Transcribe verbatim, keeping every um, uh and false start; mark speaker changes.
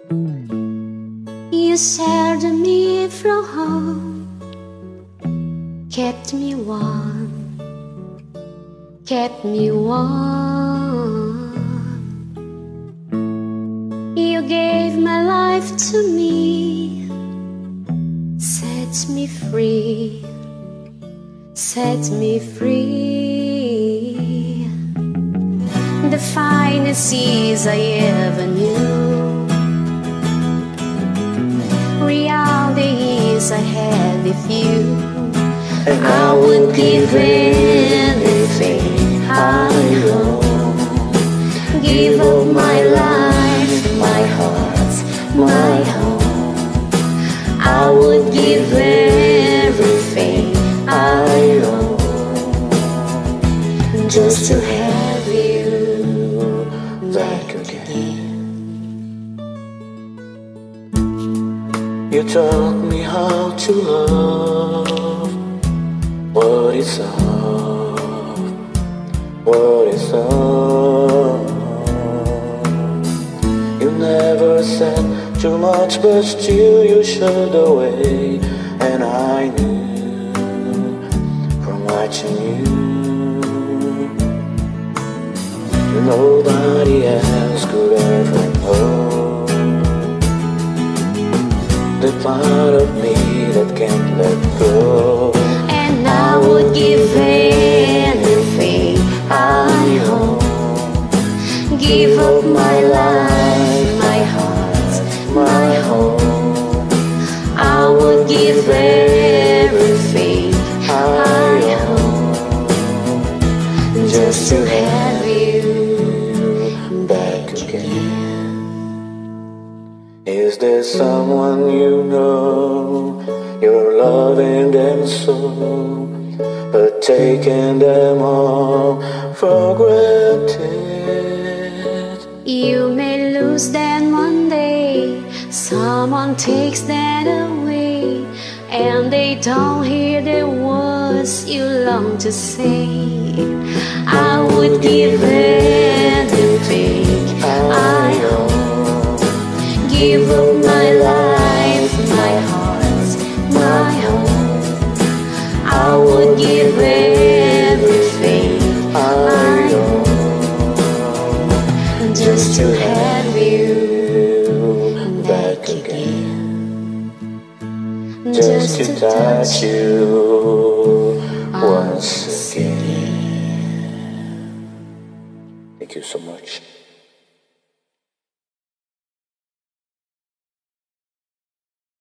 Speaker 1: You shared me from home, kept me warm, kept me warm. You gave my life to me, set me free, set me free. The finest years I ever knew, real the years I had with you. And I would give anything I own, give up my life, my heart, my home. I would give everything I own just to have you back again. You taught me how to love. What is love? What is love? You never said too much, but still you showed the way. And I knew from watching you, nobody else could ever know the part of me that can't let go. And I would give anything I own, give up my life, my heart, my home. I would give everything I own just to have you back again. Is there someone you know, you're loving them so, but taking them all for granted? You may lose them one day, someone takes that away, and they don't hear the words you long to say. I would give anything I own, give up my life, my heart, my home. I would give everything I own just to have you back again, just to touch you once again. Thank you so much.